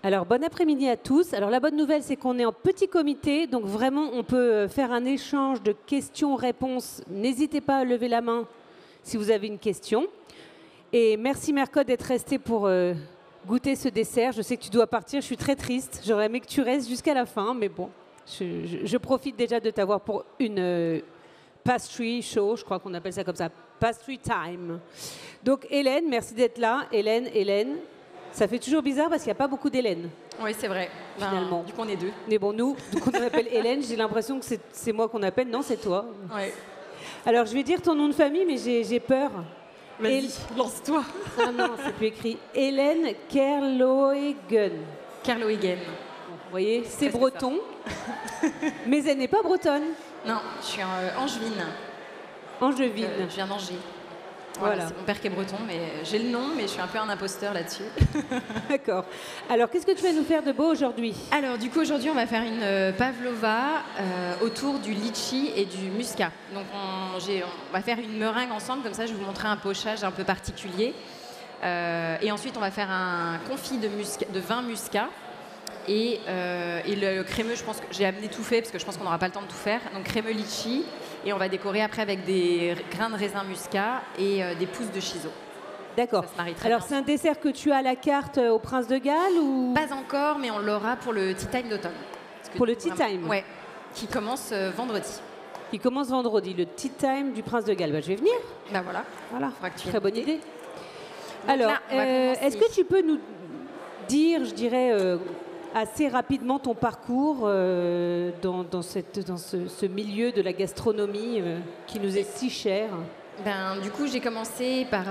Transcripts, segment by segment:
Alors, bon après-midi à tous. Alors, la bonne nouvelle, c'est qu'on est en petit comité, donc vraiment, on peut faire un échange de questions-réponses. N'hésitez pas à lever la main si vous avez une question. Et merci Mercotte d'être resté pour goûter ce dessert. Je sais que tu dois partir, je suis très triste. J'aurais aimé que tu restes jusqu'à la fin, mais bon, je profite déjà de t'avoir pour une pastry show, je crois qu'on appelle ça comme ça, pastry time. Donc Hélène, merci d'être là. Hélène. Ça fait toujours bizarre parce qu'il n'y a pas beaucoup d'Hélène. Oui, c'est vrai. Finalement. Du coup, on est deux. Mais bon, nous, on appelle Hélène, j'ai l'impression que c'est moi qu'on appelle. Non, c'est toi. Ouais. Alors, je vais dire ton nom de famille, mais j'ai peur. Vas-y, lance-toi. Ah non, c'est plus écrit. Hélène Kerloegen. Kerloegen. Vous voyez, c'est breton, mais elle n'est pas bretonne. Non, je suis angevine. Angevine. Je viens d'Angers. Voilà. C'est mon père qui est breton, mais j'ai le nom, mais je suis un peu un imposteur là-dessus. D'accord. Alors, qu'est-ce que tu vas nous faire de beau aujourd'hui? Alors, du coup, aujourd'hui, on va faire une pavlova autour du litchi et du muscat. Donc, on va faire une meringue ensemble, comme ça, je vais vous montrer un pochage un peu particulier. Et ensuite, on va faire un confit de vin muscat. Et le crémeux, je pense que j'ai amené tout fait, parce que je pense qu'on n'aura pas le temps de tout faire. Donc, crémeux litchi. Et on va décorer après avec des grains de raisin muscat et des pousses de chiso. D'accord. Alors, c'est un dessert que tu as à la carte au Prince de Galles ou... Pas encore, mais on l'aura pour le Tea Time d'automne. Pour le Tea Time? Ouais, qui commence vendredi. Qui commence vendredi, le Tea Time du Prince de Galles. Bah, je vais venir. Bah voilà. Très bonne idée. Alors, est-ce que tu peux nous dire, je dirais... assez rapidement ton parcours dans ce milieu de la gastronomie qui nous est si cher? Du coup, j'ai commencé par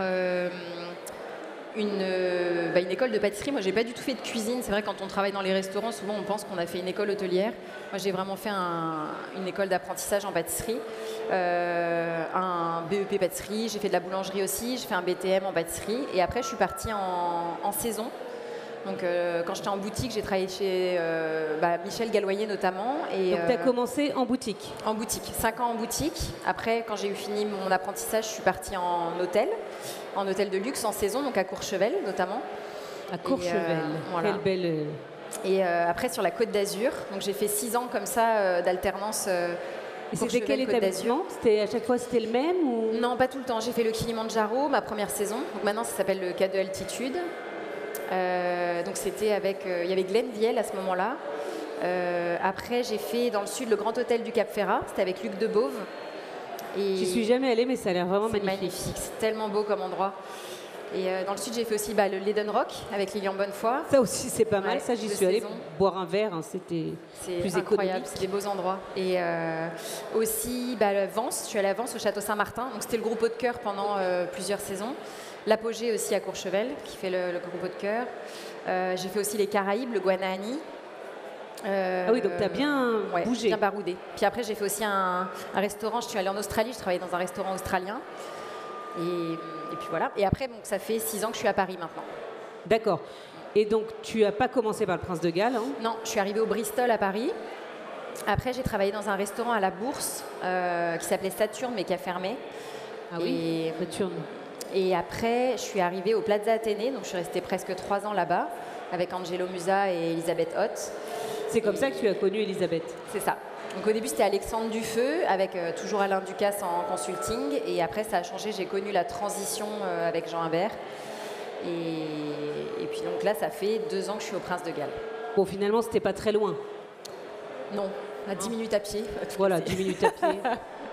une école de pâtisserie. Moi, j'ai pas du tout fait de cuisine. C'est vrai, quand on travaille dans les restaurants, souvent on pense qu'on a fait une école hôtelière. Moi, j'ai vraiment fait une école d'apprentissage en pâtisserie, un BEP pâtisserie. J'ai fait de la boulangerie aussi. J'ai fait un BTM en pâtisserie. Et après, je suis partie en saison. Donc, quand j'étais en boutique, j'ai travaillé chez Michel Galloyer notamment. Et, donc, tu as commencé en boutique? En boutique, 5 ans en boutique. Après, quand j'ai eu fini mon apprentissage, je suis partie en hôtel de luxe en saison, donc à Courchevel notamment. À Courchevel, voilà. Quelle belle... Et après, sur la Côte d'Azur. Donc, j'ai fait 6 ans comme ça d'alternance. Et c'était quel établissement? À chaque fois, c'était le même ou... Non, pas tout le temps. J'ai fait le Kilimandjaro, ma première saison. Donc, maintenant, ça s'appelle le K2 Altitude. Donc c'était il y avait Glenn Viel à ce moment-là. Après, j'ai fait dans le sud le Grand Hôtel du Cap Ferrat. C'était avec Luc Debove. J'y suis jamais allée, mais ça a l'air vraiment magnifique. C'est tellement beau comme endroit. Et dans le sud, j'ai fait aussi le Leden Rock avec Lilian Bonnefoy. Ça aussi, c'est pas mal. Ça, j'y suis allée boire un verre. Hein, c'était plus incroyable. C'est des beaux endroits. Et aussi, Vence. Je suis allée à Vence au Château Saint-Martin. Donc c'était le groupe Haut de Cœur pendant plusieurs saisons. L'Apogée aussi à Courchevel, qui fait le groupe Haut de Cœur. J'ai fait aussi les Caraïbes, le Guanahani. Ah oui, donc tu as bien bougé. Bien baroudé. Puis après, j'ai fait aussi un restaurant. Je suis allée en Australie, je travaillais dans un restaurant australien. Et puis voilà. Et après, donc, ça fait 6 ans que je suis à Paris maintenant. D'accord. Et donc, tu n'as pas commencé par le Prince de Galles, hein? Non, je suis arrivée au Bristol à Paris. Après, j'ai travaillé dans un restaurant à la Bourse qui s'appelait Saturne, mais qui a fermé. Ah oui, Saturne. Et après, je suis arrivée au Plaza Athénée, donc je suis restée presque 3 ans là-bas, avec Angelo Musa et Elisabeth Hott. C'est comme ça que tu as connu Elisabeth? C'est ça. Donc au début, c'était Alexandre Dufeu, avec toujours Alain Ducasse en consulting. Et après, ça a changé, j'ai connu la transition avec Jean Imbert. Et puis donc là, ça fait 2 ans que je suis au Prince de Galles. Bon, finalement, c'était pas très loin? Non, à 10 minutes à pied. Voilà, 10 minutes à pied.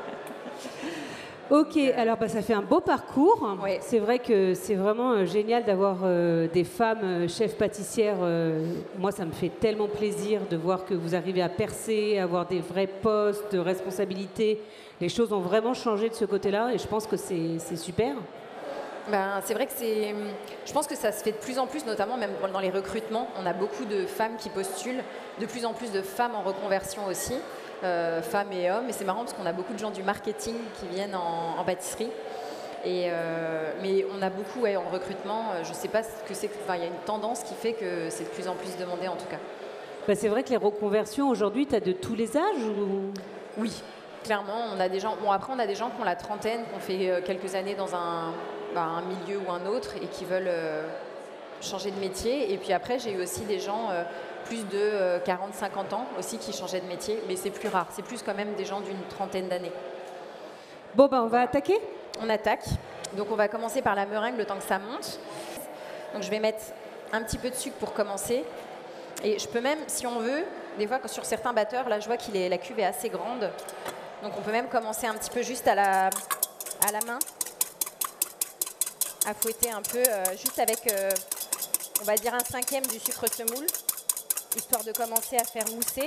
Ok, alors ça fait un beau parcours. Ouais. C'est vrai que c'est vraiment génial d'avoir des femmes chefs pâtissières. Moi, ça me fait tellement plaisir de voir que vous arrivez à percer, à avoir des vrais postes de responsabilité. Les choses ont vraiment changé de ce côté-là et je pense que c'est super. C'est vrai que je pense que ça se fait de plus en plus, notamment même dans les recrutements. On a beaucoup de femmes qui postulent, de plus en plus de femmes en reconversion aussi. Femmes et hommes, et c'est marrant parce qu'on a beaucoup de gens du marketing qui viennent en pâtisserie. Mais on a beaucoup en recrutement, je ne sais pas ce que c'est, il y a une tendance qui fait que c'est de plus en plus demandé en tout cas. C'est vrai que les reconversions aujourd'hui, tu as de tous les âges ou... Oui, clairement, on a des gens. Bon, après, on a des gens qui ont la trentaine, qui ont fait quelques années dans un milieu ou un autre et qui veulent changé de métier. Et puis après, j'ai eu aussi des gens plus de 40-50 ans aussi qui changeaient de métier. Mais c'est plus rare. C'est plus quand même des gens d'une trentaine d'années. Bon, ben, on va attaquer. On attaque. Donc on va commencer par la meringue le temps que ça monte. Donc je vais mettre un petit peu de sucre pour commencer. Et je peux même, si on veut, des fois sur certains batteurs, là je vois que la cuve est assez grande. Donc on peut même commencer un petit peu juste à la main, à fouetter un peu, juste avec, on va dire, 1/5 du sucre semoule, histoire de commencer à faire mousser.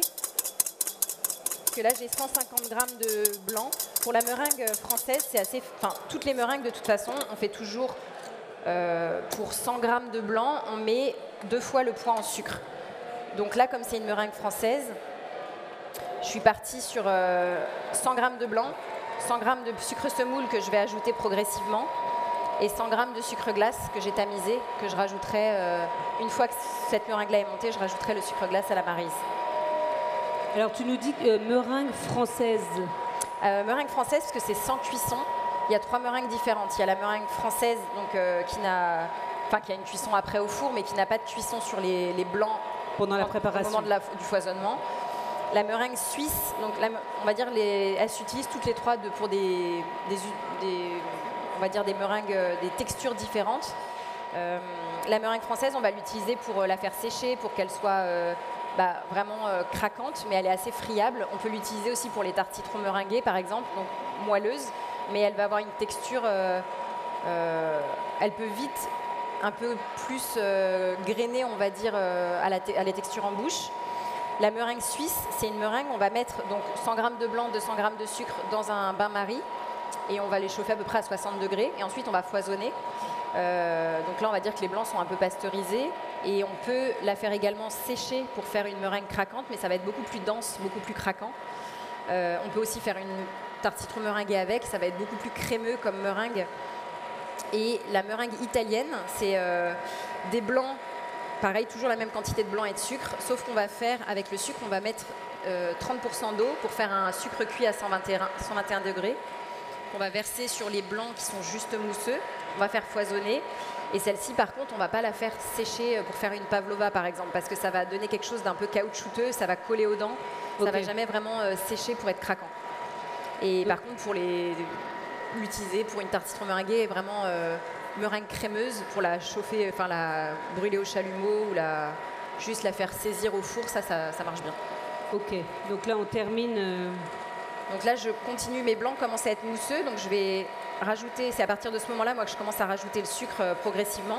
Parce que là j'ai 150 grammes de blanc. Pour la meringue française, c'est assez... Enfin, toutes les meringues, de toute façon, on fait toujours, pour 100 grammes de blanc, on met 2 fois le poids en sucre. Donc là, comme c'est une meringue française, je suis partie sur 100 grammes de blanc, 100 grammes de sucre semoule que je vais ajouter progressivement, et 100 grammes de sucre glace que j'ai tamisé, que je rajouterai, une fois que cette meringue-là est montée, je rajouterai le sucre glace à la maryse. Alors tu nous dis meringue française. Meringue française, parce que c'est sans cuisson. Il y a 3 meringues différentes. Il y a la meringue française, donc, qui a une cuisson après au four, mais qui n'a pas de cuisson sur les blancs pendant la préparation, au moment du foisonnement. La meringue suisse, donc on va dire, elles s'utilisent toutes les 3 pour des meringues, des textures différentes. La meringue française, on va l'utiliser pour la faire sécher, pour qu'elle soit vraiment craquante, mais elle est assez friable. On peut l'utiliser aussi pour les tartes citron meringuées, par exemple, donc moelleuse, mais elle va avoir une texture, elle peut vite un peu plus grainer, on va dire, à la texture en bouche. La meringue suisse, c'est une meringue, on va mettre donc 100 g de blanc, 200 g de sucre dans un bain-marie et on va les chauffer à peu près à 60 degrés et ensuite on va foisonner. Donc là, on va dire que les blancs sont un peu pasteurisés et on peut la faire également sécher pour faire une meringue craquante, mais ça va être beaucoup plus dense, beaucoup plus craquant. On peut aussi faire une tarte citron meringuée avec, ça va être beaucoup plus crémeux comme meringue. Et la meringue italienne, c'est des blancs, pareil, toujours la même quantité de blanc et de sucre, sauf qu'on va faire, avec le sucre, on va mettre 30% d'eau pour faire un sucre cuit à 121 degrés, qu'on va verser sur les blancs qui sont juste mousseux. On va faire foisonner. Et celle-ci, par contre, on ne va pas la faire sécher pour faire une pavlova, par exemple, parce que ça va donner quelque chose d'un peu caoutchouteux, ça va coller aux dents, ça ne va jamais vraiment sécher pour être craquant. Et par contre, pour l'utiliser pour une tarte citron meringuée, vraiment meringue crémeuse, pour la chauffer, enfin la brûler au chalumeau ou juste la faire saisir au four, ça marche bien. Ok, donc là on termine. Donc là je continue, mes blancs commencent à être mousseux, donc je vais rajouter, c'est à partir de ce moment-là moi que je commence à rajouter le sucre progressivement.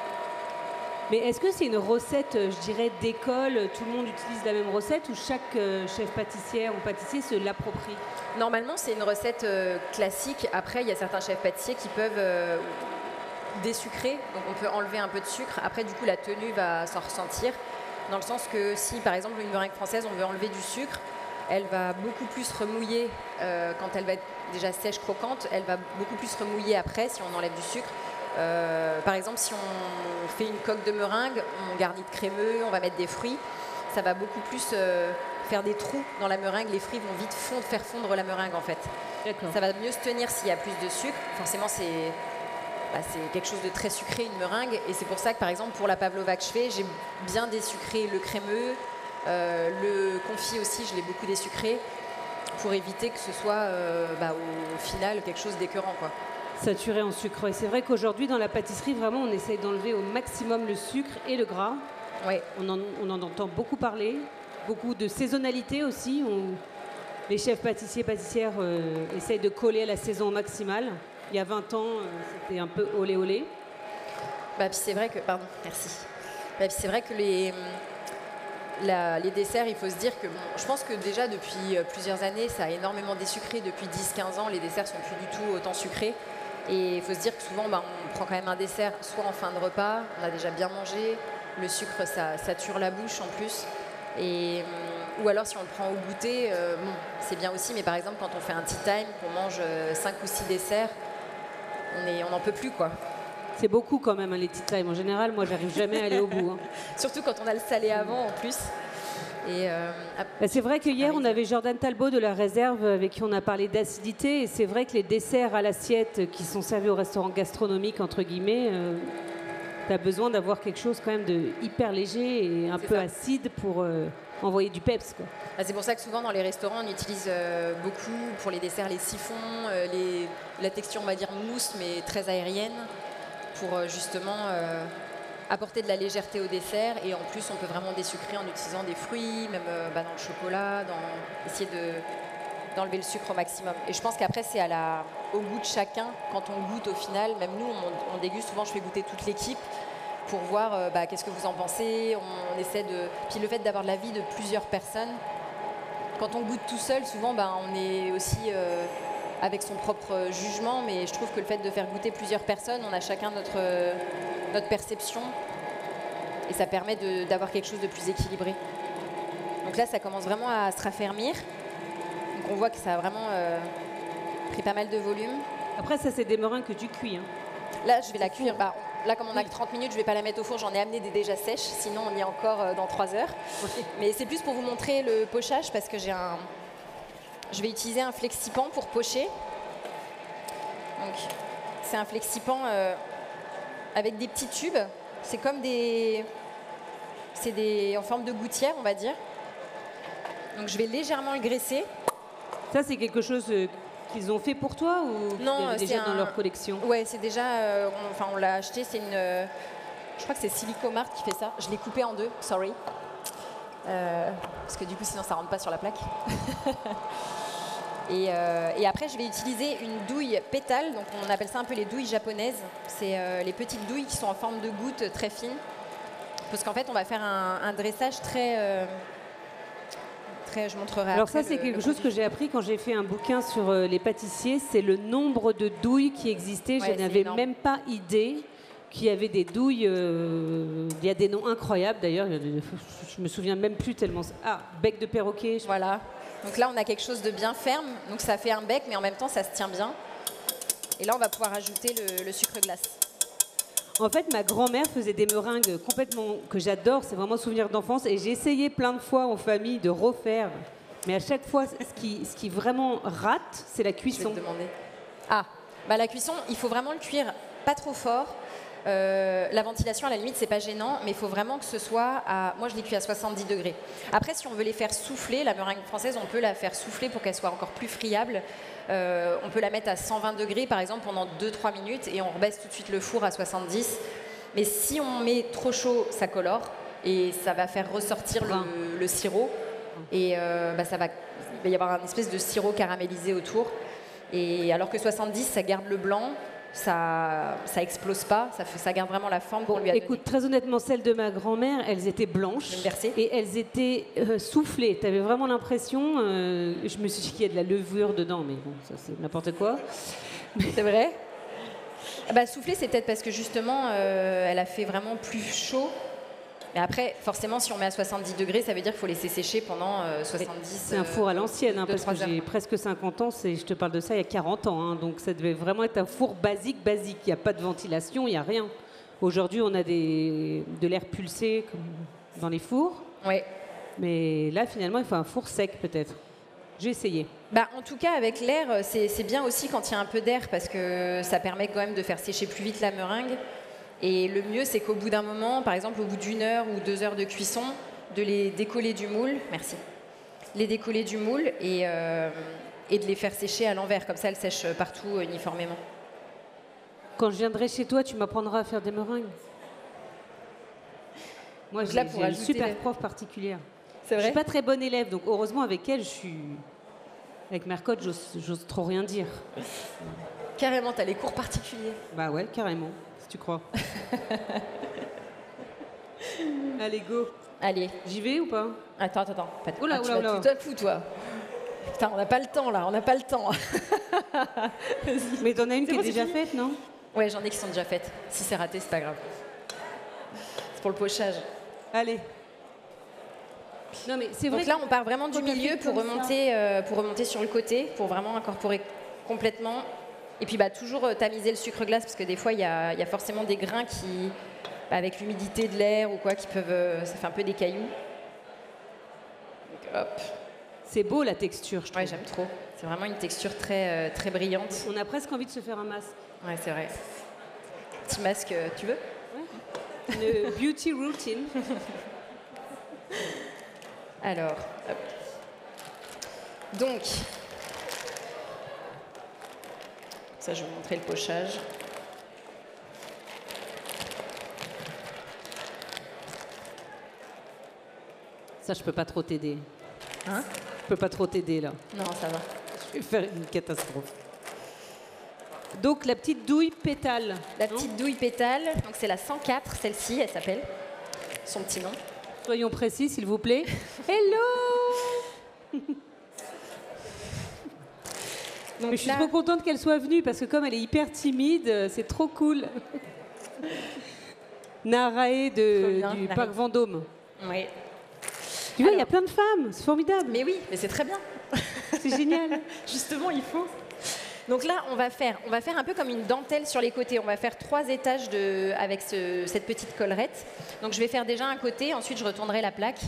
Mais est-ce que c'est une recette, je dirais, d'école, tout le monde utilise la même recette ou chaque chef pâtissière ou pâtissier se l'approprie? Normalement c'est une recette classique, après il y a certains chefs pâtissiers qui peuvent désucrer, donc on peut enlever un peu de sucre, après du coup la tenue va s'en ressentir, dans le sens que si par exemple une meringue française on veut enlever du sucre, elle va beaucoup plus remouiller quand elle va être déjà sèche, croquante, elle va beaucoup plus remouiller après si on enlève du sucre. Par exemple, si on fait une coque de meringue, on garnit de crémeux, on va mettre des fruits, ça va beaucoup plus faire des trous dans la meringue, les fruits vont vite faire fondre la meringue en fait. Ça va mieux se tenir s'il y a plus de sucre, forcément c'est quelque chose de très sucré, une meringue, et c'est pour ça que par exemple pour la pavlova que je fais, j'ai bien désucré le crémeux, le confit aussi, je l'ai beaucoup désucré pour éviter que ce soit au final quelque chose d'écœurant, quoi. Saturé en sucre. Et c'est vrai qu'aujourd'hui dans la pâtisserie, vraiment on essaye d'enlever au maximum le sucre et le gras. Ouais. On en entend beaucoup parler, beaucoup de saisonnalité aussi. Les chefs pâtissières essayent de coller à la saison maximale. Il y a 20 ans, c'était un peu olé olé. Puis c'est vrai que, pardon, merci. Puis c'est vrai que les desserts, il faut se dire que, je pense que déjà depuis plusieurs années, ça a énormément désucré. Depuis 10-15 ans, les desserts sont plus du tout autant sucrés. Et il faut se dire que souvent, on prend quand même un dessert, soit en fin de repas, on a déjà bien mangé, le sucre, ça sature la bouche en plus. Ou alors si on le prend au goûter, c'est bien aussi, mais par exemple, quand on fait un tea time, qu'on mange 5 ou 6 desserts, on n'en peut plus, quoi. C'est beaucoup quand même, hein, les tea time. En général, moi, j'arrive jamais à aller au bout. Hein. Surtout quand on a le salé avant, en plus. C'est vrai que hier, on avait Jordan Talbot de la Réserve avec qui on a parlé d'acidité. Et c'est vrai que les desserts à l'assiette qui sont servis au restaurant gastronomique, entre guillemets, tu as besoin d'avoir quelque chose quand même de hyper léger et un peu acide pour envoyer du peps, quoi. C'est pour ça que souvent dans les restaurants, on utilise beaucoup pour les desserts les siphons, la texture on va dire mousse mais très aérienne pour justement apporter de la légèreté au dessert et en plus on peut vraiment désucrer en utilisant des fruits, même dans le chocolat, essayer d'enlever le sucre au maximum. Et je pense qu'après c'est au goût de chacun, quand on goûte au final, même nous on déguste, souvent je fais goûter toute l'équipe pour voir qu'est-ce que vous en pensez, on essaie de... Puis le fait d'avoir de l'avis de plusieurs personnes, quand on goûte tout seul, souvent on est aussi avec son propre jugement, mais je trouve que le fait de faire goûter plusieurs personnes, on a chacun notre perception et ça permet d'avoir quelque chose de plus équilibré. Donc là, ça commence vraiment à se raffermir. Donc on voit que ça a vraiment pris pas mal de volume. Après, ça, c'est des meringues que tu cuis. Hein. Là, je vais la cuire. Là, comme on a que 30 minutes, je ne vais pas la mettre au four. J'en ai amené des déjà sèches. Sinon, on y est encore dans 3 heures. Okay. Mais c'est plus pour vous montrer le pochage parce que je vais utiliser un flexipan pour pocher. Donc, c'est un flexipan avec des petits tubes. C'est comme en forme de gouttière, on va dire. Donc, je vais légèrement le graisser. Ça, c'est quelque chose qu'ils ont fait pour toi ou non, déjà dans leur collection? Ouais, c'est déjà... on l'a acheté, c'est je crois que c'est Silicomart qui fait ça. Je l'ai coupé en 2, sorry. Parce que du coup, sinon, ça ne rentre pas sur la plaque. Et après, je vais utiliser une douille pétale. Donc, on appelle ça un peu les douilles japonaises. C'est les petites douilles qui sont en forme de gouttes très fines. Parce qu'en fait, on va faire un dressage très... je montrerai Alors après ça, c'est quelque chose que j'ai appris quand j'ai fait un bouquin sur les pâtissiers. C'est le nombre de douilles qui existaient. Ouais, je n'avais même pas idée qu'il y avait des douilles. Il y a des noms incroyables d'ailleurs. Je me souviens même plus tellement. Ah, bec de perroquet. Voilà. Donc là, on a quelque chose de bien ferme. Donc ça fait un bec, mais en même temps, ça se tient bien. Et là, on va pouvoir ajouter le sucre glace. En fait, ma grand-mère faisait des meringues complètement que j'adore. C'est vraiment un souvenir d'enfance. Et j'ai essayé plein de fois en famille de refaire. Mais à chaque fois, ce qui vraiment rate, c'est la cuisson. Je vais te demander. Ah, la cuisson, il faut vraiment le cuire pas trop fort. La ventilation, à la limite, c'est pas gênant, mais il faut vraiment que ce soit moi, je l'ai cuit à 70 degrés. Après, si on veut les faire souffler, la meringue française, on peut la faire souffler pour qu'elle soit encore plus friable. On peut la mettre à 120 degrés, par exemple, pendant 2-3 minutes et on rebaisse tout de suite le four à 70. Mais si on met trop chaud, ça colore et ça va faire ressortir le sirop. Et il va y avoir un espèce de sirop caramélisé autour. Et alors que 70, ça garde le blanc. Ça explose pas, ça garde vraiment la forme qu'on lui a donnée. Écoute, très honnêtement, celles de ma grand-mère, elles étaient blanches et elles étaient soufflées. Tu avais vraiment l'impression, je me suis dit qu'il y a de la levure dedans, mais bon, ça c'est n'importe quoi. C'est vrai. Soufflée, c'est peut-être parce que justement, elle a fait vraiment plus chaud. Et après, forcément, si on met à 70 degrés, ça veut dire qu'il faut laisser sécher pendant 70. C'est un four à l'ancienne, parce que j'ai presque 50 ans, je te parle de ça il y a 40 ans. Hein, donc ça devait vraiment être un four basique. Il n'y a pas de ventilation, il n'y a rien. Aujourd'hui, on a de l'air pulsé comme dans les fours. Oui. Mais là, finalement, il faut un four sec peut-être. J'ai essayé. En tout cas, avec l'air, c'est bien aussi quand il y a un peu d'air, parce que ça permet quand même de faire sécher plus vite la meringue. Et le mieux, c'est qu'au bout d'un moment, par exemple au bout d'1 heure ou 2 heures de cuisson, de les décoller du moule, les décoller du moule et de les faire sécher à l'envers, comme ça elles sèchent partout uniformément. Quand je viendrai chez toi, tu m'apprendras à faire des meringues. Moi, j'ai une super prof particulière. C'est vrai ? Je suis pas très bonne élève, donc heureusement avec elle, avec Mercotte, j'ose trop rien dire. Carrément, tu as les cours particuliers. Bah ouais, carrément. Tu crois? Allez, go. Allez. J'y vais ou pas? Attends. Oula. Toi, fous, toi. Putain, on n'a pas le temps, là. On n'a pas le temps. Mais t'en as une qui est déjà faite, non? Ouais, j'en ai qui sont déjà faites. Si c'est raté, c'est pas grave. C'est pour le pochage. Allez. Non, mais c'est vrai. Donc là, on part vraiment du milieu pour remonter sur le côté, pour vraiment incorporer complètement. Et puis toujours tamiser le sucre glace, parce que des fois, il y a forcément des grains qui, avec l'humidité de l'air ou quoi, qui peuvent... ça fait un peu des cailloux. Donc, hop. C'est beau, la texture, je trouve. Ouais, j'aime trop. C'est vraiment une texture très, très brillante. On a presque envie de se faire un masque. Ouais, c'est vrai. Petit masque, tu veux? Ouais. Une beauty routine. Alors, hop. Donc, ça je vais vous montrer le pochage. Ça, je peux pas trop t'aider. Hein? Je peux pas trop t'aider là. Non, ça va. Je vais faire une catastrophe. Donc la petite douille pétale. La petite douille pétale, donc c'est la 104, celle-ci, elle s'appelle. Son petit nom. Soyons précis, s'il vous plaît. Hello. Donc Mais je suis là, trop contente qu'elle soit venue parce que comme elle est hyper timide, c'est trop cool. Narae Trop bien, du Narae. parc Vendôme. oui. Tu vois, il y a plein de femmes, c'est formidable. Mais oui, mais c'est très bien. C'est génial. Justement, il faut. Donc là, on va faire un peu comme une dentelle sur les côtés. On va faire 3 étages avec cette petite collerette. Donc je vais faire déjà un côté, ensuite je retournerai la plaque.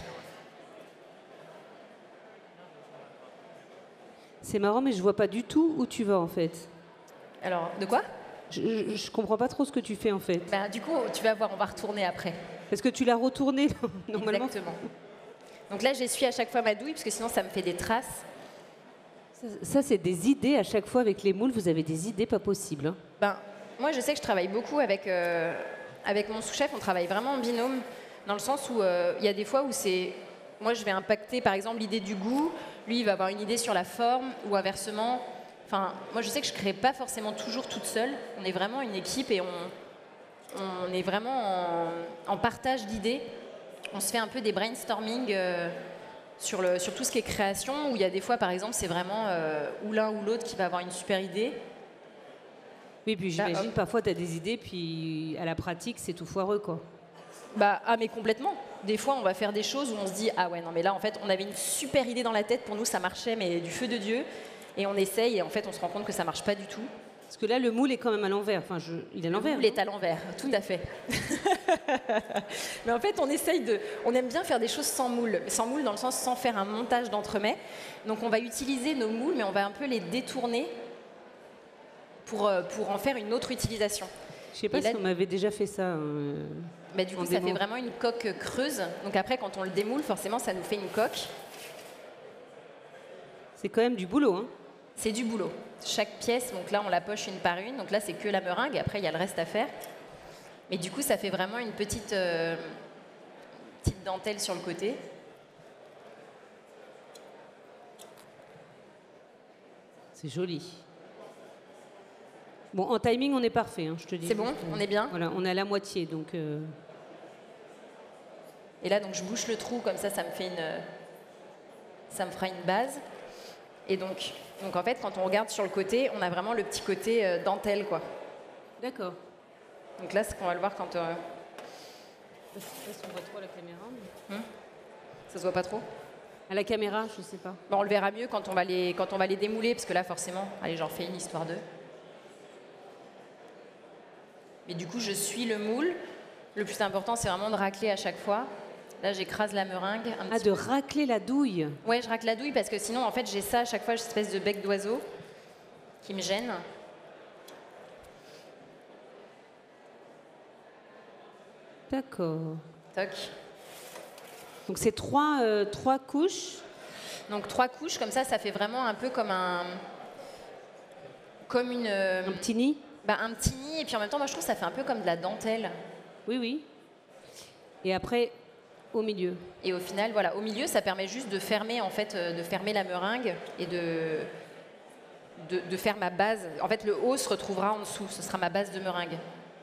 C'est marrant, mais je vois pas du tout où tu vas en fait. Alors, de quoi? Je comprends pas trop ce que tu fais en fait. Ben, du coup, tu vas voir, on va retourner après. Parce que tu l'as retourné normalement. Exactement. Donc là, j'essuie à chaque fois ma douille, parce que sinon, ça me fait des traces. Ça, c'est des idées à chaque fois avec les moules. Vous avez des idées pas possibles. Hein. Ben, moi, je sais que je travaille beaucoup avec mon sous-chef. On travaille vraiment en binôme, dans le sens où il y a des fois où c'est... Moi, je vais impacter, par exemple, l'idée du goût. Lui, il va avoir une idée sur la forme, ou inversement. Enfin, moi, je sais que je ne crée pas forcément toujours toute seule. On est vraiment une équipe et on est vraiment en partage d'idées. On se fait un peu des brainstorming sur tout ce qui est création, où il y a des fois, par exemple, c'est vraiment ou l'un ou l'autre qui va avoir une super idée. Oui, puis Là, j'imagine hop. parfois tu as des idées, puis à la pratique, c'est tout foireux quoi. Mais complètement. Des fois, on va faire des choses où on se dit, ah ouais, non, mais là, en fait, on avait une super idée dans la tête, pour nous, ça marchait, mais du feu de Dieu. Et on essaye, et en fait, on se rend compte que ça marche pas du tout. Parce que là, le moule est quand même à l'envers. Enfin, il est à l'envers. Il est à l'envers, tout à fait. Mais en fait, on aime bien faire des choses sans moule. Sans moule dans le sens sans faire un montage d'entremets. Donc on va utiliser nos moules, mais on va un peu les détourner pour en faire une autre utilisation. Je sais pas Et si là- on m'avait déjà fait ça. Mais du coup, En ça démo. fait vraiment une coque creuse. Donc après, quand on le démoule, forcément, ça nous fait une coque. C'est quand même du boulot. Hein. C'est du boulot. Chaque pièce, donc là, on la poche une par une. Donc là, c'est que la meringue. Après, il y a le reste à faire. Mais du coup, ça fait vraiment une petite dentelle sur le côté. C'est joli. Bon, en timing, on est parfait, hein, je te dis. C'est bon? On est bien? Voilà, on est à la moitié, donc... Et là, donc, je bouche le trou, comme ça me fera une base. Et donc, en fait, quand on regarde sur le côté, on a vraiment le petit côté dentelle, quoi. D'accord. Donc là, c'est qu'on va le voir quand... Je sais pas si on voit trop à la caméra. mais- Ça se voit pas trop? À la caméra, je sais pas. Bon, on le verra mieux quand on va les démouler, parce que là, forcément... Allez, j'en fais une histoire d'eux. Mais du coup, je suis le moule. Le plus important, c'est vraiment de racler à chaque fois. Là, j'écrase la meringue un Ah, petit de peu. racler la douille. Ouais, je racle la douille parce que sinon, en fait, j'ai ça à chaque fois, cette espèce de bec d'oiseau qui me gêne. D'accord. Toc. Donc c'est trois couches. Donc 3 couches, comme ça fait vraiment un peu comme une... Un petit nid. un petit nid, et puis en même temps, moi, je trouve que ça fait un peu comme de la dentelle. Oui, oui. Et après, au milieu. Et au final, voilà, au milieu, ça permet juste de fermer, en fait, de fermer la meringue et de faire ma base. En fait, le haut se retrouvera en dessous, ce sera ma base de meringue.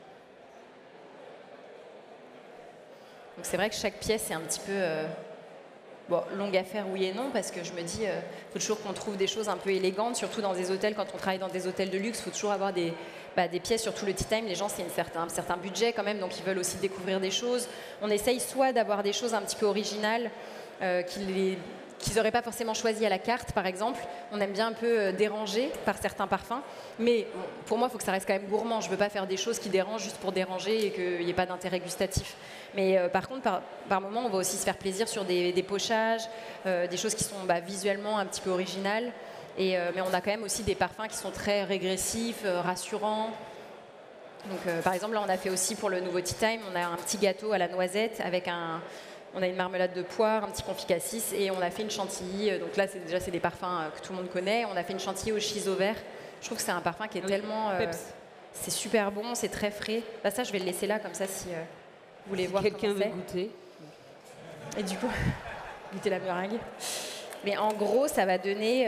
Donc c'est vrai que chaque pièce est un petit peu longue à faire, oui et non, parce que je me dis, faut toujours qu'on trouve des choses un peu élégantes, surtout dans des hôtels, quand on travaille dans des hôtels de luxe, il faut toujours avoir des pièces, surtout le tea time, les gens, c'est un certain budget quand même, donc ils veulent aussi découvrir des choses. On essaye soit d'avoir des choses un petit peu originales, qu'ils n'auraient pas forcément choisi à la carte, par exemple. On aime bien un peu déranger par certains parfums. Mais bon, pour moi, il faut que ça reste quand même gourmand. Je ne veux pas faire des choses qui dérangent juste pour déranger et qu'il n'y ait pas d'intérêt gustatif. Mais par contre, par moment, on va aussi se faire plaisir sur des pochages, des choses qui sont visuellement un petit peu originales. Mais on a quand même aussi des parfums qui sont très régressifs, rassurants. Donc, par exemple, là, on a fait aussi pour le nouveau Tea Time, on a un petit gâteau à la noisette avec on a une marmelade de poire, un petit confit cassis et on a fait une chantilly. Donc là, c'est des parfums que tout le monde connaît. On a fait une chantilly au shiso vert. Je trouve que c'est un parfum qui est tellement... c'est super bon, c'est très frais. Là, ça, je vais le laisser là, comme ça, si vous voulez voir comment c'est. Quelqu'un veut goûter. Et du coup, goûter la meringue. Mais en gros, ça va donner...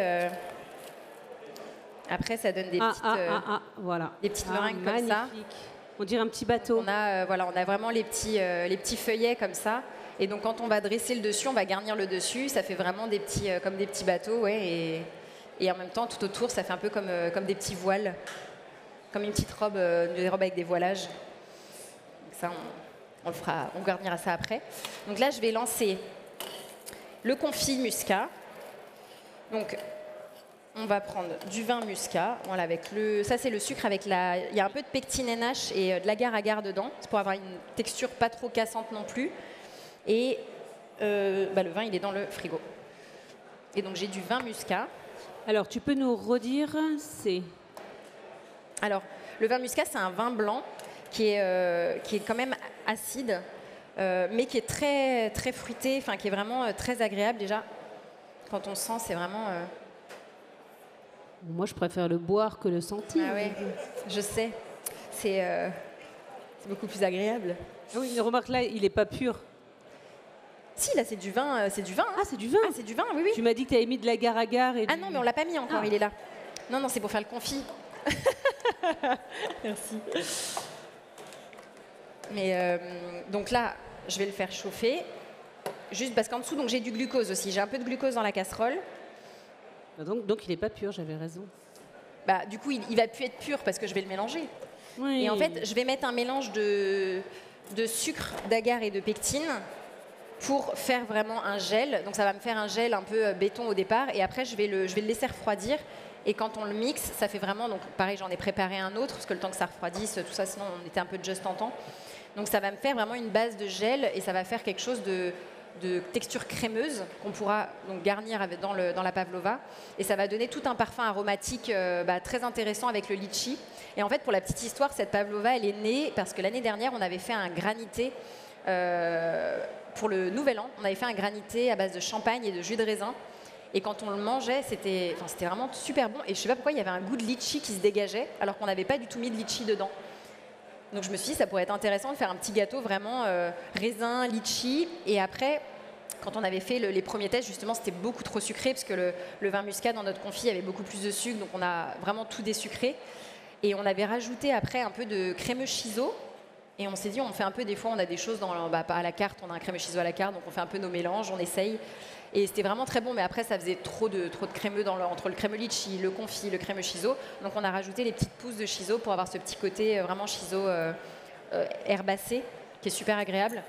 Après, ça donne des voilà. Des petites meringues comme ça. On dirait un petit bateau. On a vraiment les petits feuillets comme ça. Et donc, quand on va dresser le dessus, on va garnir le dessus. Ça fait vraiment comme des petits bateaux, ouais. Et en même temps, tout autour, ça fait un peu comme des petits voiles. Comme une petite robe, des robes avec des voilages. Donc ça, on garnira ça après. Donc là, je vais lancer le confit muscat. Donc, on va prendre du vin muscat. Voilà, ça, c'est le sucre avec il y a un peu de pectine NH et de l'agar-agar dedans. C'est pour avoir une texture pas trop cassante non plus. Et le vin, il est dans le frigo. Et donc, j'ai du vin muscat. Alors, tu peux nous redire, Alors, le vin muscat, c'est un vin blanc qui est quand même acide, mais qui est très, très fruité, enfin, qui est vraiment très agréable déjà. Quand on sent, c'est vraiment... Moi, je préfère le boire que le sentir. Ah oui, je sais. C'est beaucoup plus agréable. Oui, remarque là, il n'est pas pur. Si, là, c'est du vin. Hein. Ah, c'est du vin. Ah, c'est du vin, oui, oui. Tu m'as dit que tu avais mis de l'agar-agar et non, mais on l'a pas mis encore, il est là. Non, c'est pour faire le confit. Merci. Mais donc là, je vais le faire chauffer. Juste parce qu'en dessous, donc j'ai du glucose aussi. J'ai un peu de glucose dans la casserole. Donc il n'est pas pur, j'avais raison. Du coup, il va plus être pur parce que je vais le mélanger. Oui. Et en fait, je vais mettre un mélange de sucre, d'agar et de pectine pour faire vraiment un gel. Donc ça va me faire un gel un peu béton au départ. Et après, je vais le laisser refroidir. Et quand on le mixe, ça fait vraiment... Donc pareil, j'en ai préparé un autre, parce que le temps que ça refroidisse, tout ça, sinon on était un peu just en temps. Donc ça va me faire vraiment une base de gel et ça va faire quelque chose de texture crémeuse qu'on pourra donc garnir dans la pavlova. Et ça va donner tout un parfum aromatique très intéressant avec le litchi. Et en fait, pour la petite histoire, cette pavlova, elle est née parce que l'année dernière, on avait fait un granité pour le Nouvel An. On avait fait un granité à base de champagne et de jus de raisin. Et quand on le mangeait, c'était vraiment super bon. Et je ne sais pas pourquoi, il y avait un goût de litchi qui se dégageait, alors qu'on n'avait pas du tout mis de litchi dedans. Donc je me suis dit, ça pourrait être intéressant de faire un petit gâteau vraiment raisin, litchi. Et après, quand on avait fait les premiers tests, justement, c'était beaucoup trop sucré, parce que le vin muscat dans notre confit avait beaucoup plus de sucre, donc on a vraiment tout désucré. Et on avait rajouté après un peu de crémeux shiso. Et on s'est dit, on fait un peu, des fois, on a des choses à la carte, on a un crémeux shiso à la carte, donc on fait un peu nos mélanges, on essaye. Et c'était vraiment très bon, mais après, ça faisait trop de crémeux entre le crémeux litchi, le confit, le crémeux shiso. Donc on a rajouté les petites pousses de shiso pour avoir ce petit côté vraiment shiso herbacé, qui est super agréable.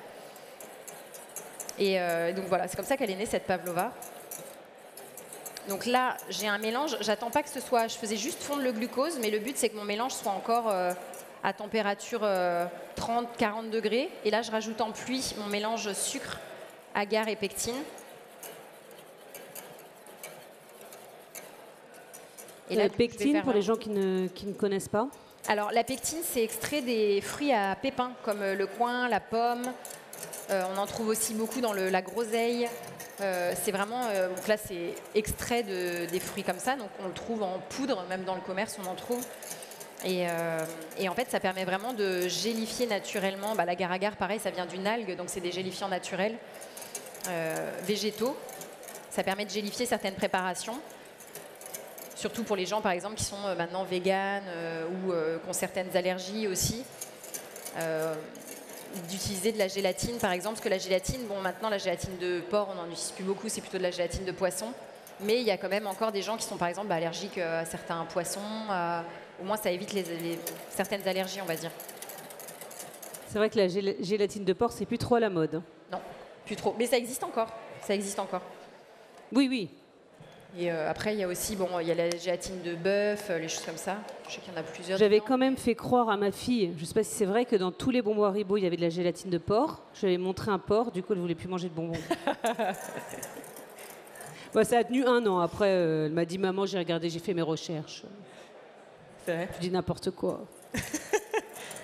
Et donc voilà, c'est comme ça qu'elle est née, cette pavlova. Donc là, j'ai un mélange. J'attends pas que ce soit... Je faisais juste fondre le glucose, mais le but, c'est que mon mélange soit encore à température 30-40 degrés. Et là, je rajoute en pluie mon mélange sucre, agar et pectine. Et la pectine, pour les gens qui ne connaissent pas? Alors, la pectine, c'est extrait des fruits à pépins, comme le coing, la pomme. On en trouve aussi beaucoup dans la groseille. C'est vraiment... donc là, c'est extrait des fruits comme ça. Donc, on le trouve en poudre, même dans le commerce, on en trouve. Et en fait, ça permet vraiment de gélifier naturellement. L'agar-agar, pareil, ça vient d'une algue, donc c'est des gélifiants naturels, végétaux. Ça permet de gélifier certaines préparations. Surtout pour les gens, par exemple, qui sont maintenant véganes ou qui ont certaines allergies aussi. D'utiliser de la gélatine, par exemple, parce que la gélatine, maintenant, la gélatine de porc, on n'en utilise plus beaucoup, c'est plutôt de la gélatine de poisson. Mais il y a quand même encore des gens qui sont, par exemple, allergiques à certains poissons. Au moins, ça évite certaines allergies, on va dire. C'est vrai que la gélatine de porc, c'est plus trop à la mode. Non, plus trop. Mais ça existe encore. Ça existe encore. Oui, oui. Et après, il y a aussi, il y a la gélatine de bœuf, les choses comme ça. Je sais qu'il y en a plusieurs. J'avais quand même fait croire à ma fille, je ne sais pas si c'est vrai, que dans tous les bonbons Haribo, il y avait de la gélatine de porc. Je lui avais montré un porc, du coup, elle ne voulait plus manger de bonbons. Ça a tenu 1 an. Après, elle m'a dit, maman, j'ai regardé, j'ai fait mes recherches. C'est vrai. Je dis n'importe quoi.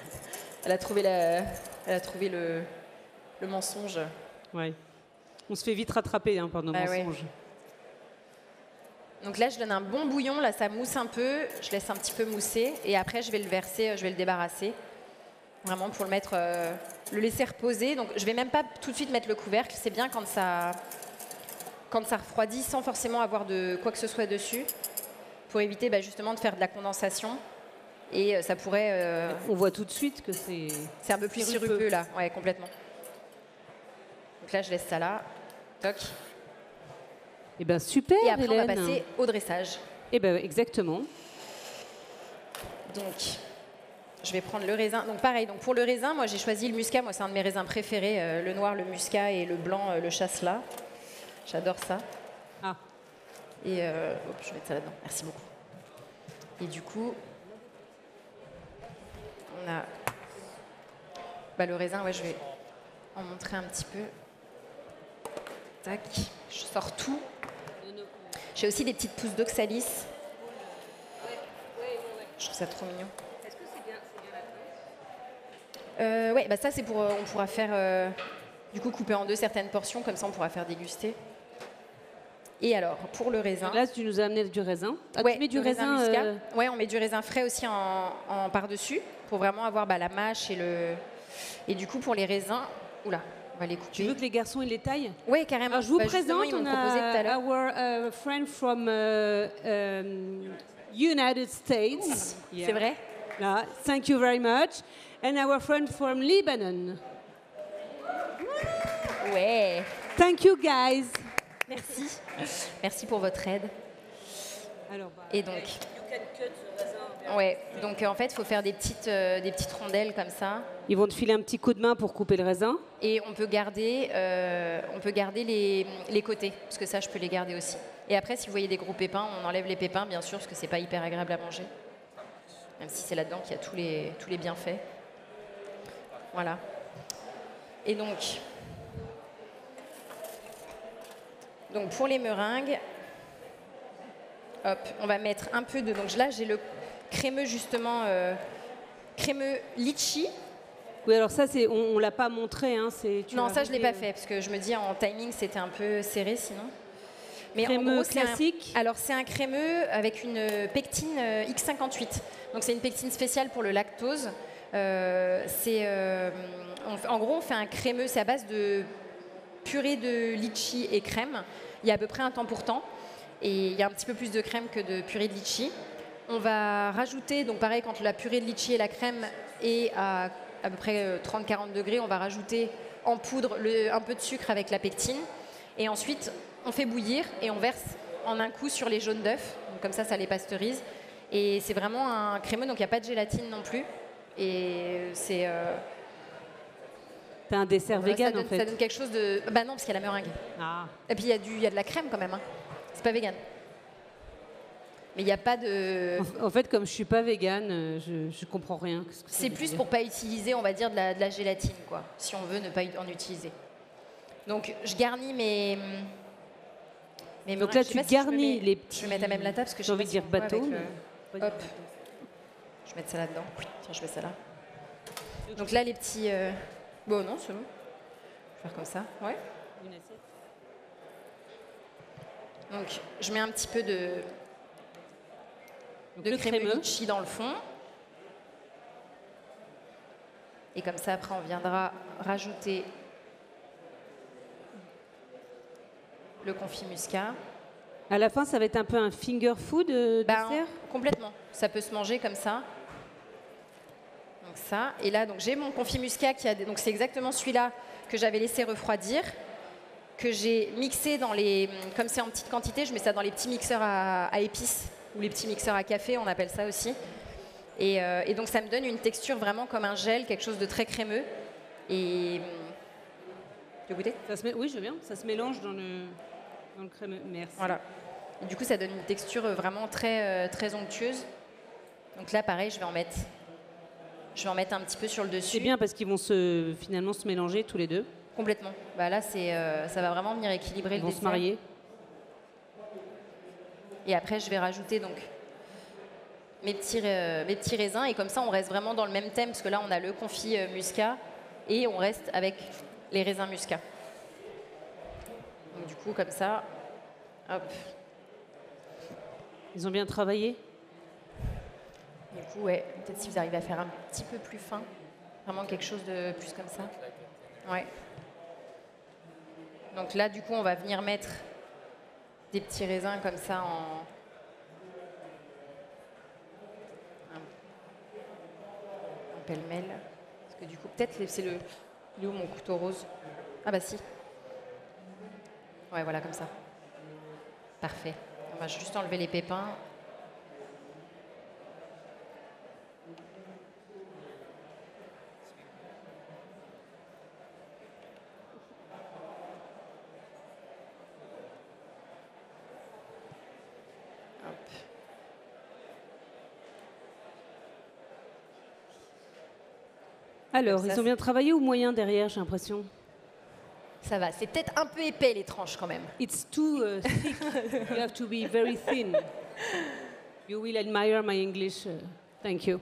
Elle a trouvé, le mensonge. Ouais. On se fait vite rattraper par nos mensonges. Ouais. Donc là, je donne un bon bouillon. Là, ça mousse un peu. Je laisse un petit peu mousser. Et après, je vais le verser, je vais le débarrasser. Vraiment pour le mettre, le laisser reposer. Donc, je vais même pas tout de suite mettre le couvercle. C'est bien quand ça refroidit sans forcément avoir de quoi que ce soit dessus. Pour éviter justement de faire de la condensation. Et ça pourrait... On voit tout de suite que c'est... C'est un peu plus sirupeux là. Ouais, complètement. Donc là, je laisse ça là. Toc. Eh bien, super, Et après, Hélène. on va passer au dressage. Eh bien, exactement. Donc, je vais prendre le raisin. Donc, pareil, donc pour le raisin, moi, j'ai choisi le muscat. Moi, c'est un de mes raisins préférés. Le noir, le muscat, et le blanc, le chasselas. J'adore ça. Ah. Et je vais mettre ça là-dedans. Merci beaucoup. Et du coup, on a le raisin. Ouais, je vais en montrer un petit peu. Tac. Je sors tout. J'ai aussi des petites pousses d'oxalis. Je trouve ça trop mignon. Est-ce que c'est bien la ouais, ça c'est pour... on pourra faire... du coup, couper en deux certaines portions. Comme ça, on pourra faire déguster. Et alors, pour le raisin... Là, tu nous as amené du raisin. Ah, ouais, tu mets du raisin muscat. Ouais, on met du raisin frais aussi en par-dessus. Pour vraiment avoir la mâche et le... Et du coup, pour les raisins... Oula, on va les couper. Tu veux que les garçons ils les taillent? Oui, carrément. Alors, je vous présente, ils m'ont on proposé tout à l'heure. a our friend from United States. Yeah. C'est vrai? Là, thank you very much. And our friend from Lebanon. Ouais. Thank you, guys. Merci. Merci pour votre aide. Alors, et donc... Ouais, donc en fait, il faut faire des petites rondelles comme ça. Ils vont te filer un petit coup de main pour couper le raisin. Et on peut garder les côtés, parce que ça, je peux les garder aussi. Et après, si vous voyez des gros pépins, on enlève les pépins, bien sûr, parce que c'est pas hyper agréable à manger. Même si c'est là-dedans qu'il y a tous les bienfaits. Voilà. Et donc pour les meringues, hop, on va mettre un peu de... Donc là, j'ai le crémeux, justement, crémeux litchi. Oui, alors ça, on l'a pas montré. Hein, non, ça, je ne l'ai pas fait, parce que je me dis, en timing, c'était un peu serré, sinon. Mais crémeux en gros, classique. Alors, c'est un crémeux avec une pectine X58. Donc, c'est une pectine spéciale pour le lactose. En gros, on fait un crémeux, c'est à base de purée de litchi et crème. Il y a à peu près un temps pour temps. Et il y a un petit peu plus de crème que de purée de litchi. On va rajouter, donc pareil, quand la purée de litchi et la crème est à peu près 30-40 degrés, on va rajouter en poudre un peu de sucre avec la pectine. Et ensuite, on fait bouillir et on verse en un coup sur les jaunes d'œufs. Comme ça les pasteurise. Et c'est vraiment un crémeux, donc il n'y a pas de gélatine non plus. Et c'est... T'as un dessert vegan, en fait. Ça donne quelque chose de... Bah non, parce qu'il y a la meringue. Ah. Et puis il y a de la crème quand même. Hein. C'est pas vegan. Mais il n'y a pas de... En fait, comme je suis pas végane, je comprends rien. C'est plus pour pas utiliser, on va dire, de la gélatine, quoi. Si on veut ne pas en utiliser. Donc, je garnis mes donc là, tu garnis les petits... Je vais mettre à même la table, parce que j'ai envie de dire bateau. Hop. Je vais mettre ça là-dedans. Tiens, je mets ça là. Donc là, les petits... Bon, non, c'est bon. Je vais faire comme ça. Ouais. Une assiette. Donc, je mets un petit peu de crème litchi dans le fond. Et comme ça, après, on viendra rajouter le confit muscat. À la fin, ça va être un peu un finger food dessert? Complètement. Ça peut se manger comme ça. Donc ça. Et là, donc j'ai mon confit muscat donc c'est exactement celui-là que j'avais laissé refroidir, que j'ai mixé comme c'est en petite quantité, je mets ça dans les petits mixeurs à épices ou les petits mixeurs à café, on appelle ça aussi. Et donc ça me donne une texture vraiment comme un gel, quelque chose de très crémeux. Et tu veux goûter? Oui, je veux bien. Ça se mélange dans le crémeux. Merci. Voilà. Et du coup, ça donne une texture vraiment très, très onctueuse. Donc là, pareil, je vais en mettre un petit peu sur le dessus. C'est bien parce qu'ils vont finalement se mélanger tous les deux. Complètement. Bah là, ça va vraiment venir équilibrer le dessert. Ils vont se marier. Et après, je vais rajouter donc mes petits raisins et comme ça on reste vraiment dans le même thème parce que là on a le confit muscat et on reste avec les raisins muscat. Donc du coup comme ça, hop. Ils ont bien travaillé? Du coup ouais, peut-être si vous arrivez à faire un petit peu plus fin, vraiment quelque chose de plus comme ça. Ouais. Donc là du coup on va venir mettre des petits raisins comme ça en pêle-mêle. Parce que du coup, peut-être c'est le... Il est où mon couteau rose? Ah bah si. Ouais, voilà, comme ça. Parfait. On va juste enlever les pépins. Alors, Ça, ils ont bien travaillé ou moyen derrière, j'ai l'impression? Ça va, c'est peut-être un peu épais les tranches quand même. It's too thick. You have to be very thin. You will admire my English. Thank you.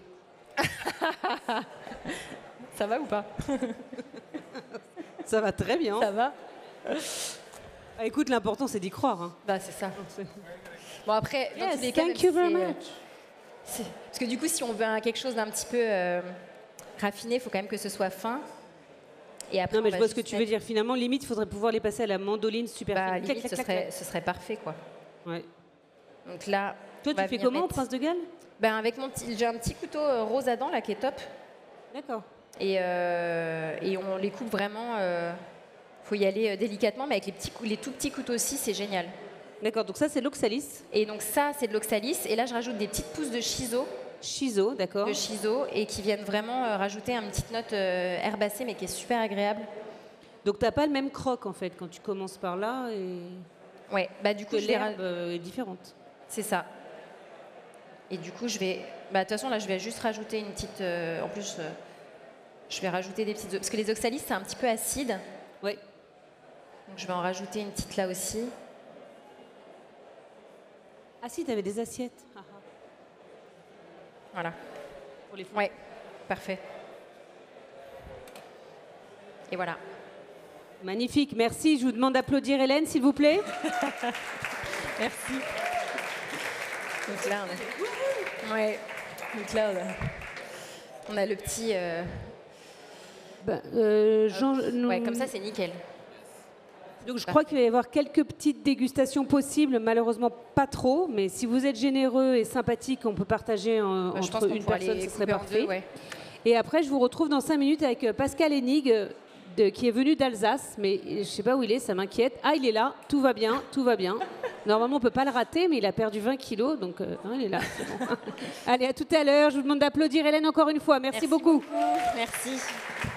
Ça va ou pas? Ça va très bien. Ça va? Ah, écoute, l'important c'est d'y croire. Hein. Bah c'est ça. Bon après, dans tous les cas, thank you very much. Parce que du coup, si on veut quelque chose d'un petit peu raffiné, il faut quand même que ce soit fin. Et après, non, mais je vois ce que tu veux dire. Finalement, limite, il faudrait pouvoir les passer à la mandoline super fine. Limite, ce serait parfait, quoi. Ouais. Donc là, toi, tu fais comment, Prince de Galles? Ben avec j'ai un petit couteau rose à dents là qui est top. D'accord. Et on les coupe vraiment. Faut y aller délicatement, mais avec les tout petits couteaux aussi, c'est génial. D'accord. Donc ça, c'est l'oxalis. Et donc ça, c'est de l'oxalis. Et là, je rajoute des petites pousses de shiso. Shiso, d'accord. De shiso et qui viennent vraiment rajouter une petite note herbacée, mais qui est super agréable. Donc t'as pas le même croc en fait quand tu commences par là et. Ouais. Bah du coup, l'herbe est différente. C'est ça. Et du coup, je vais. Bah de toute façon, là, je vais juste rajouter une petite. En plus, je vais rajouter des petites. Parce que les oxalis, c'est un petit peu acide. Oui. Donc je vais en rajouter une petite là aussi. Ah si, t'avais des assiettes. Voilà. Pour les fonds. Ouais, parfait. Et voilà. Magnifique, merci. Je vous demande d'applaudir Hélène, s'il vous plaît. Merci. Donc là, ouais. Donc là, on a le petit. Ouais, comme ça, c'est nickel. Donc je crois qu'il va y avoir quelques petites dégustations possibles, malheureusement pas trop, mais si vous êtes généreux et sympathique, on peut partager entre une personne, ce serait parfait. Ouais. Et après, je vous retrouve dans 5 minutes avec Pascal Hennig, qui est venu d'Alsace, mais je ne sais pas où il est, ça m'inquiète. Ah, il est là, tout va bien, tout va bien. Normalement, on ne peut pas le rater, mais il a perdu 20 kilos, donc il est là, c'est bon. Allez, à tout à l'heure. Je vous demande d'applaudir Hélène encore une fois. Merci beaucoup. Merci.